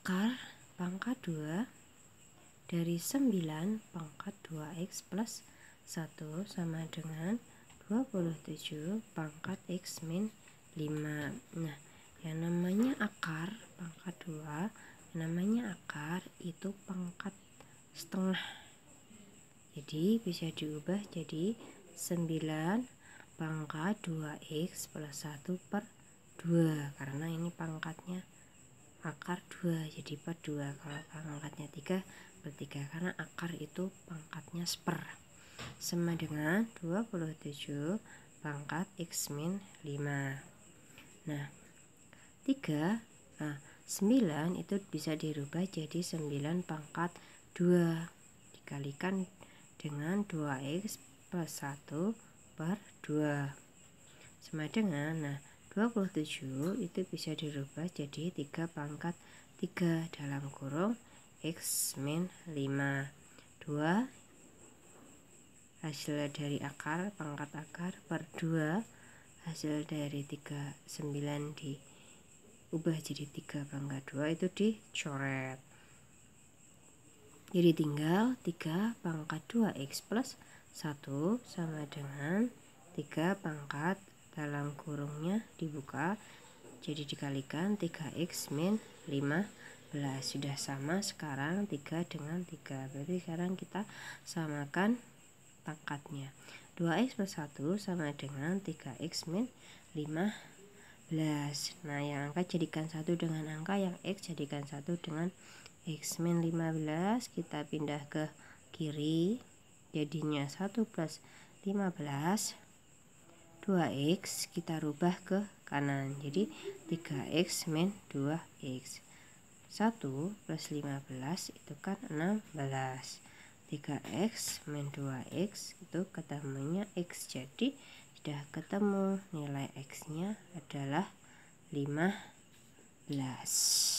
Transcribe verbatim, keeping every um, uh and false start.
Akar pangkat dua dari sembilan pangkat dua X plus satu sama dengan dua puluh tujuh pangkat X min lima. Nah, yang namanya akar pangkat dua, namanya akar itu pangkat setengah. Jadi bisa diubah jadi sembilan pangkat dua X plus satu per dua, karena ini pangkatnya akar dua, jadi per dua. Kalau pangkatnya tiga per tiga, karena akar itu pangkatnya seper, sama dengan dua puluh tujuh pangkat X min lima. Nah, tiga, nah, sembilan itu bisa dirubah jadi sembilan pangkat dua dikalikan dengan dua X plus satu per dua, sama dengan, nah, dua puluh tujuh itu bisa dirubah jadi tiga pangkat tiga dalam kurung X min lima. dua hasil dari akar pangkat akar per dua hasil dari tiga, sembilan diubah jadi tiga pangkat dua, itu dicoret. Jadi tinggal tiga pangkat dua X plus satu sama dengan tiga pangkat dalam kurungnya dibuka, jadi dikalikan tiga X min lima belas. Sudah sama sekarang tiga dengan tiga, berarti sekarang kita samakan pangkatnya. dua X plus satu sama dengan tiga X min lima belas. Nah, yang angka jadikan satu dengan angka, yang X jadikan satu dengan X min lima belas. Kita pindah ke kiri, jadinya satu plus lima belas. dua X kita rubah ke kanan, jadi tiga X min dua X. satu plus lima belas itu kan enam belas. tiga X min dua X itu ketemunya X, jadi sudah ketemu nilai X nya adalah lima belas.